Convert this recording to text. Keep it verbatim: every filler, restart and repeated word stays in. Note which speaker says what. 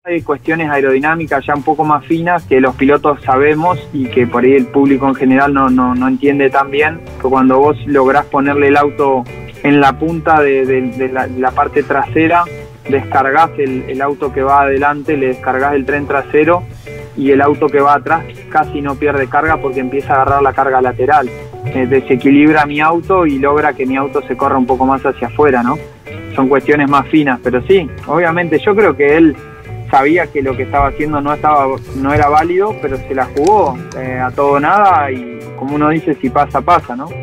Speaker 1: hay cuestiones aerodinámicas ya un poco más finas que los pilotos sabemos y que por ahí el público en general no, no, no entiende tan bien, que cuando vos lográs ponerle el auto en la punta de, de, de, la, de la parte trasera, descargás el, el auto que va adelante, le descargás el tren trasero y el auto que va atrás casi no pierde carga porque empieza a agarrar la carga lateral. Eh, desequilibra mi auto y logra que mi auto se corra un poco más hacia afuera, ¿no? Son cuestiones más finas, pero sí, obviamente yo creo que él sabía que lo que estaba haciendo no estaba no era válido, pero se la jugó eh, a todo nada y como uno dice, si pasa, pasa, ¿no?